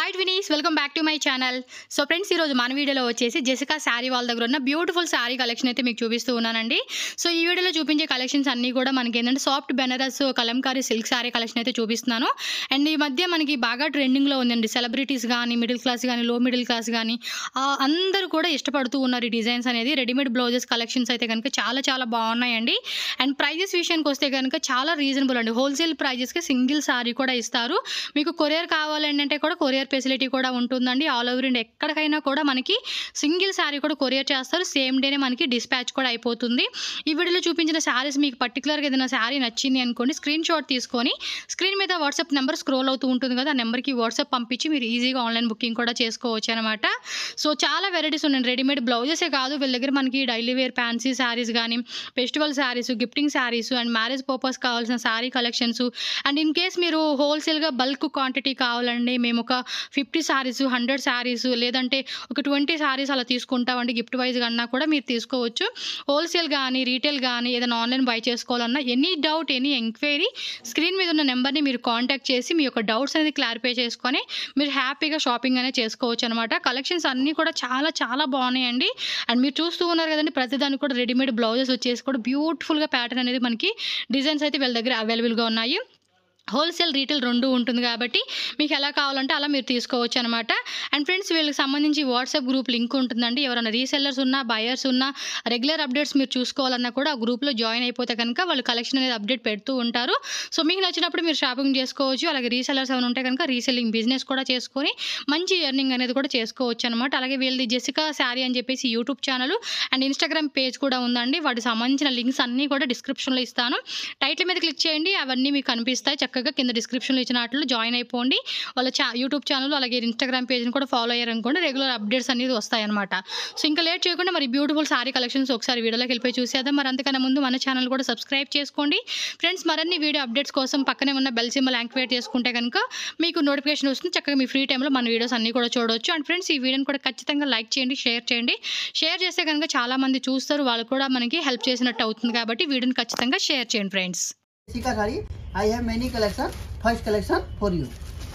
High ट्विनीस welcome back to my channel. So friends मन video वच्चेसी जेसिका सारी वाल दग्गर उन्न ब्यूटिफुल सारी कलेक्शन అయితే మీకు చూపిస్తూ ఉన్నానండి। సో ఈ వీడియోలో చూపించే కలెక్షన్స్ అన్నీ కూడా మనకి ఏంటంటే soft Banaras kalamkari silk sari collection అయితే చూపిస్తున్నాను। అండ్ ఈ మధ్య మనకి బాగా ట్రెండింగ్ లో ఉందండి। సెలబ్రిటీస్ గాని మిడిల్ క్లాస్ గాని లో మిడిల్ క్లాస్ గాని అందరూ కూడా ఇష్టపడుతూ ఉన్నారు ఈ డిజైన్స్ అనేది। రెడీమేడ్ బ్లౌజెస్ కలెక్షన్స్ అయితే కనుక చాలా చాలా బాగున్నాయండి। అండ్ ప్రైజెస్ విషయానికి వస్తే కనుక చాలా రీజనబుల్ అండి। హోల్సేల్ ప్రైజెస్ కి సింగిల్ సారీ కూడా ఇస్తారు। మీకు కొరియర్ కావాలంటే కూడా కొరియర్ ఫెసిలిటీ కూడా ఉంటుందండి। ఆల్ ఓవర్ ఇండియా ఎక్కడికైనా కూడా మనకి సింగిల్ సారీ కూడా కొరియర్ చేస్తారు। సేమ్ డేనే మనకి డిస్పాచ్ కూడా అయిపోతుంది। ఈ వీడియోలో చూపించిన సారీస్ మీకు పర్టికులర్గా ఏదైనా సారీ నచ్చింది అనుకోండి, స్క్రీన్ షాట్ తీసుకొని స్క్రీన్ మీద వాట్సాప్ నెంబర్ స్క్రోల్ అవుతూ ఉంటుంది కదా, ఆ నెంబర్కి వాట్సాప్ పంపించి మీరు ఈజీగా ఆన్లైన్ బుకింగ్ కూడా చేసుకోవచ్చు అనమాట। సో చాలా వెరైటీస్ ఉన్నాయి। రెడీమేడ్ బ్లౌజెసే కాదు, వీళ్ళ దగ్గర మనకి డైలీ వేర్ ఫ్యాన్సీ శారీస్ కానీ, festival saris, gifting saris and marriage purpose కావాల్సిన sari collections and in case మీరు హోల్సేల్గా బల్క్ క్వాంటిటీ కావాలండి, మేము ఒక 50 సారీస్ 100 సారీస్ లేదంటే ఒక 20 సారీస్ అలా తీసుకుంటామండి గిఫ్ట్ వైజ్గా అన్నా కూడా మీరు తీసుకోవచ్చు। హోల్సేల్ కానీ రీటైల్ కానీ ఏదైనా ఆన్లైన్ బై చేసుకోవాలన్నా any doubt any enquiry screen మీద ఉన్న నెంబర్ని మీరు కాంటాక్ట్ చేసి మీ యొక్క డౌట్స్ అనేది క్లారిఫై చేసుకొని మీరు హ్యాపీగా షాపింగ్ అనేది చేసుకోవచ్చు అనమాట। కలెక్షన్స్ అన్నీ కూడా చాలా చాలా బాగున్నాయండి। అండ్ మీరు చూస్తూ ఉన్నారు కదండి, ప్రతిదానికి కూడా రెడీమేడ్ బ్లౌజెస్ వచ్చేసి కూడా బ్యూటిఫుల్గా ప్యాటర్న్ అనేది మనకి డిజైన్స్ అయితే వీళ్ళ దగ్గర అవైలబుల్గా ఉన్నాయి। హోల్సేల్ రీటైల్ రెండు ఉంటుంది కాబట్టి మీకు ఎలా కావాలంటే అలా మీరు తీసుకోవచ్చు అనమాట। అండ్ ఫ్రెండ్స్ వీళ్ళకి సంబంధించి వాట్సాప్ గ్రూప్ లింక్ ఉంటుందండి। ఎవరైనా రీసెల్లర్స్ ఉన్నా బయర్స్ ఉన్నా రెగ్యులర్ అప్డేట్స్ మీరు చూసుకోవాలన్నా కూడా ఆ గ్రూప్లో జాయిన్ అయిపోతే కనుక వాళ్ళు కలెక్షన్ అనేది అప్డేట్ పెడుతూ ఉంటారు। సో మీకు నచ్చినప్పుడు మీరు షాపింగ్ చేసుకోవచ్చు। అలాగే రీసెల్లర్స్ ఏమైనా ఉంటే కనుక రీసెల్లింగ్ బిజినెస్ కూడా చేసుకొని మంచి ఎర్నింగ్ అనేది కూడా చేసుకోవచ్చు అనమాట। అలాగే వీళ్ళది జెసికా శారీ అని చెప్పేసి YouTube channel and Instagram page కూడా ఉందండి। వాటికి సంబంధించిన లింక్స్ అన్నీ కూడా డిస్క్రిప్షన్లో ఇస్తాను। టైటిల్ మీద క్లిక్ చేయండి, అవన్నీ మీకు కనిపిస్తాయి। చక్కగా కింద డిస్క్రిప్షన్లో ఇచ్చిన వాటిలో జాయిన్ అయిపోండి। వాళ్ళ యూట్యూబ్ ఛానల్ అలాగే ఇన్స్టాగ్రామ్ పేజ్ని కూడా ఫాలో అయ్యారనుకోండి, రెగ్యులర్ అప్డేట్స్ అనేది వస్తాయన్నమాట। సో ఇంకా లేట్ చేయకుండా మరి బ్యూటిఫుల్ సారీ కలెక్షన్స్ ఒకసారి వీడియోలోకి వెళ్ళిపోయి చూసేద్దాం। మరి అంతకన్నా ముందు మన ఛానల్ కూడా సబ్స్క్రైబ్ చేసుకోండి ఫ్రెండ్స్। మరిన్ని వీడియో అప్డేట్స్ కోసం పక్కనే ఉన్న బెల్ సింబల్ యాక్టివేట్ చేసుకుంటే కనుక మీకు నోటిఫికేషన్ వస్తుంది। చక్కగా మీ ఫ్రీ టైంలో మన వీడియోస్ అన్నీ కూడా చూడవచ్చు। అండ్ ఫ్రెండ్స్ ఈ వీడియోని కూడా ఖచ్చితంగా లైక్ చేయండి, షేర్ చేయండి। షేర్ చేస్తే కనుక చాలామంది చూస్తారు, వాళ్ళు కూడా మనకి హెల్ప్ చేసినట్టు అవుతుంది కాబట్టి వీడియోని ఖచ్చితంగా షేర్ చేయండి friends. Jessica saree, I have many collection. First collection for you.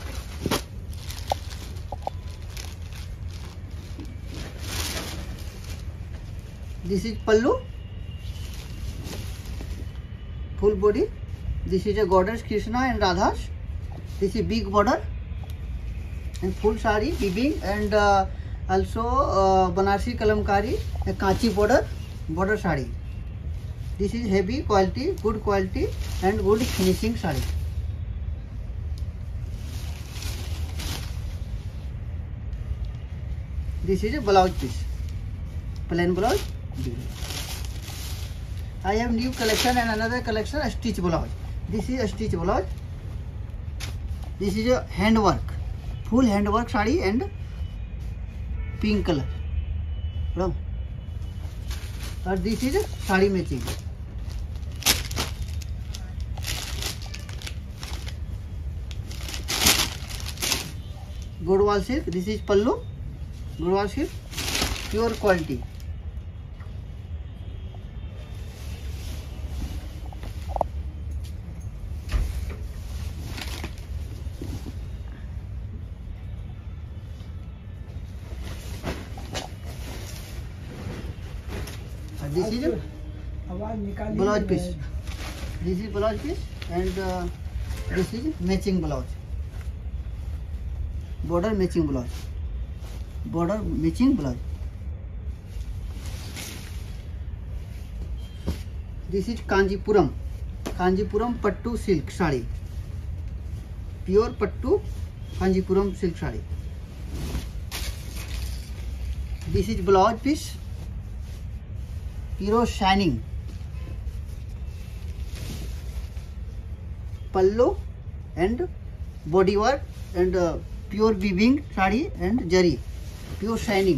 This is pallu, full body. This is a goddess Krishna and Radha's. This is big border and full saree weaving and also Banarsi kalamkari, a kanchi border saree. This is heavy quality, good quality and good finishing saree. This is a blouse piece, plain blouse. I have new collection and another collection, a stitch blouse. This is a stitch blouse. This is a handwork, full handwork saree and pink color. And this is a saree matching. Godwal silk. This is pallu, Godwal silk, pure quality. This is a blouse piece. This is blouse piece and this is matching blouse. Border matching blouse. Border matching blouse. This is Kanjipuram Pattu silk saree. Pure Pattu Kanjipuram silk saree. This is blouse piece. Pure shining. Pallu and body work and pure weaving saree and jari, pure shining.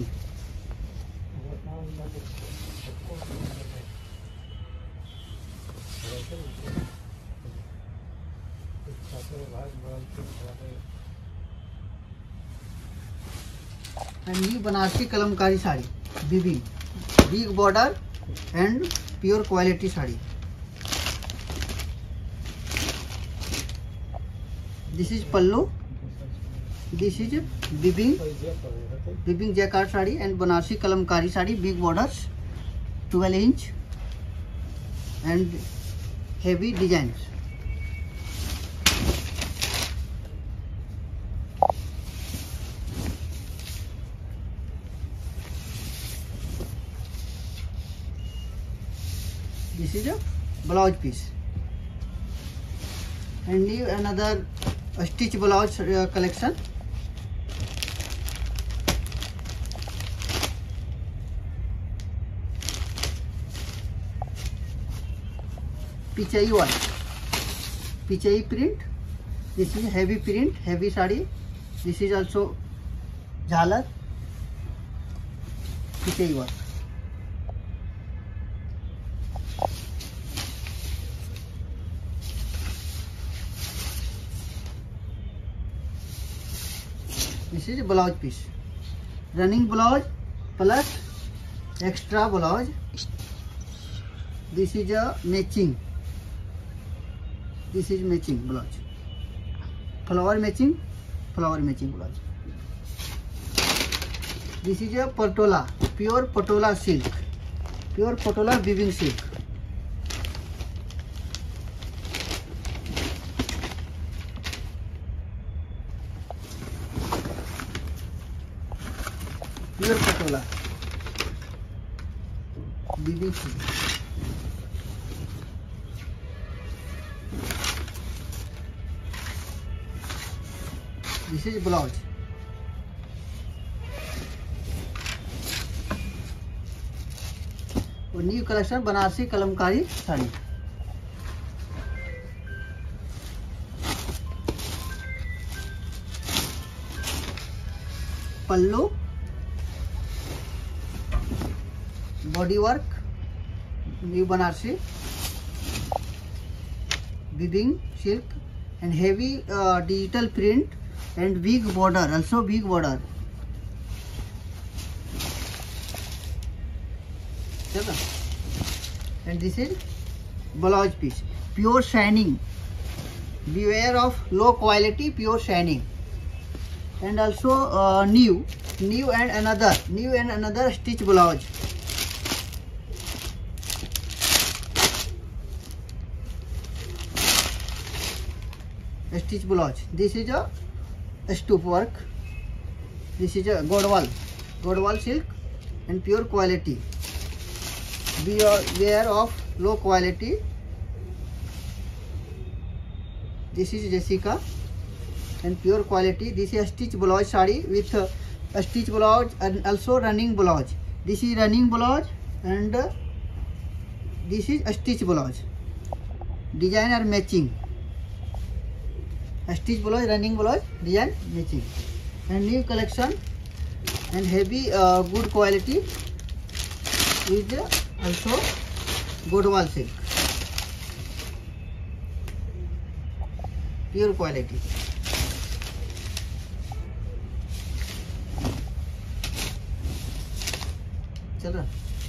And new Banarsi kalamkari saree, weaving, big border and pure quality saree. This is pallu This is weaving jacquard sari and Banarasi kalamkari sari, big borders, 12 inch and heavy design. This is a blouse piece and new another stitch blouse collection. Pichai work, pichai print. This is heavy print, heavy sari. This is also jhalar, pichai work. This is blouse piece, running blouse plus extra blouse. This is a matching. This is matching blouse, flower matching blouse. This is a patola, pure patola silk, pure patola weaving silk. Pure patola weaving silk. This is blouse. और new collection Banarasi kalamkari sari. Pallu, body work, new Banarasi weaving silk and heavy digital print and big border, also big border. And this is blouse piece, pure shining. Beware of low quality, pure shining. And also new and another stitch blouse. Stitch blouse. This is a stoop work. This is a Godwal silk and pure quality. Beware of low quality. This is Jessica and pure quality. This is a stitch blouse sari with a stitch blouse and also running blouse. This is running blouse and this is a stitch blouse. Design are matching. A stitch blouse, running blouse, design matching. And new collection and heavy good quality is also Godwal silk, pure quality. चल रहा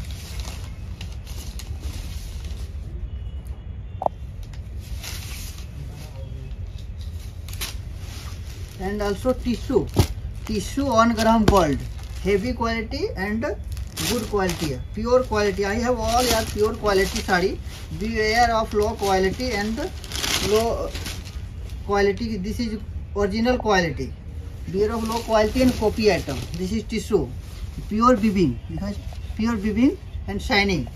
and also tissue 1 gram gold, heavy quality and good quality, pure quality. I have all your pure quality sari. Beware of low quality and low quality. This is original quality. Beware of low quality and copy item. This is tissue, pure weaving, because pure weaving and shining.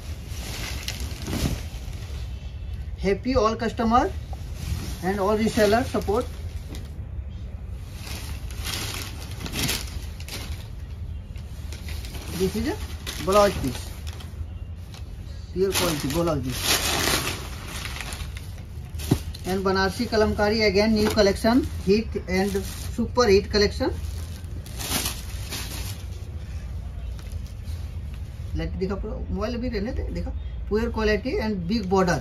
Happy all customer and all reseller support. This is a blouse piece, pure quality blouse piece. And Banarsi Kalamkari again new collection, heat and super heat collection. Like देखा mobile भी रहने थे, देखा pure quality and big border.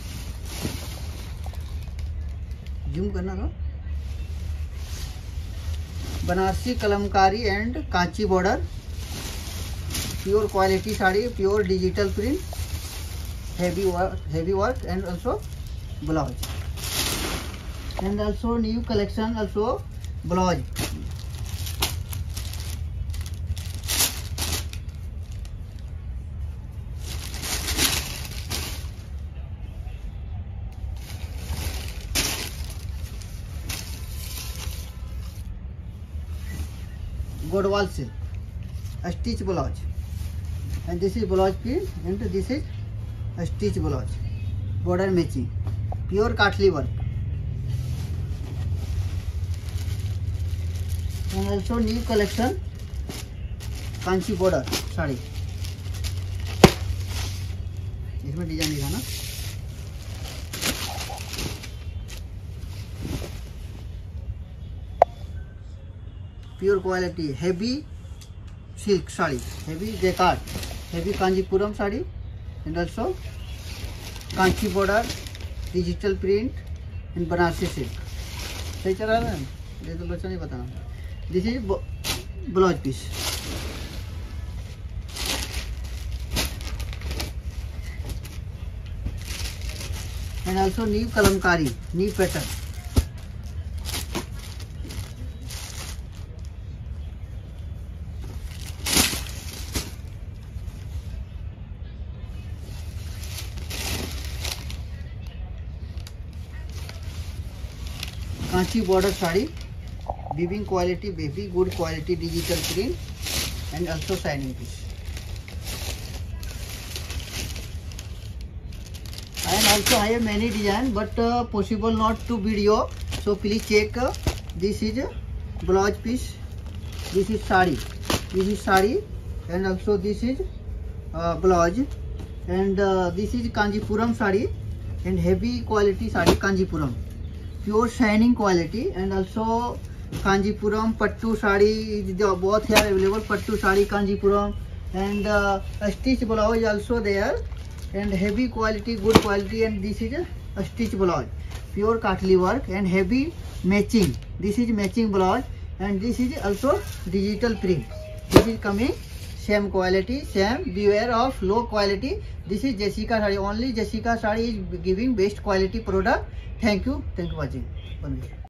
Zoom करना था. Banarsi Kalamkari and Kanchi border. Pure quality sari, pure digital print, heavy work and also blouse. And also new collection, also blouse, गोडवाल से stitch blouse, and this is blouse piece and this is a stitch blouse, border matching, pure katli work, and also new collection Kanchi border sari, इसमें design दिखा ना, pure quality heavy silk sari, heavy jacquard, heavy Kanchipuram sari, and also Kanchi border, digital print and Banarasi silk. सही चल रहा है ना, ये तो बच्चा नहीं बताना। This is blouse piece, and also new kalamkari, new pattern, Kanchi border sari, weaving quality, baby good quality, digital print and also shining piece, and also I have many design but possible not to video, so please check. This is blouse piece, this is sari, and also this is blouse, and this is Kanjipuram sari and heavy quality sari Kanjipuram, pure shining quality, and also Kanjipuram pattu sari, both here available, pattu sari Kanjipuram, and a stitch blouse is also there, and heavy quality, good quality, and this is a stitch blouse, pure katli work and heavy matching. This is matching blouse, and this is also digital print. This is coming same quality, same. Beware of low quality. This is Jessica sari. Only Jessica sari is giving best quality product. Thank you for watching.